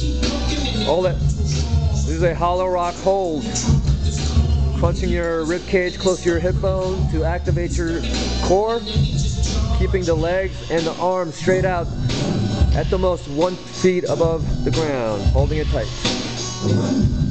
Hold it. This is a hollow rock hold. Crunching your rib cage close to your hip bone to activate your core. Keeping the legs and the arms straight out at the most 1 feet above the ground. Holding it tight.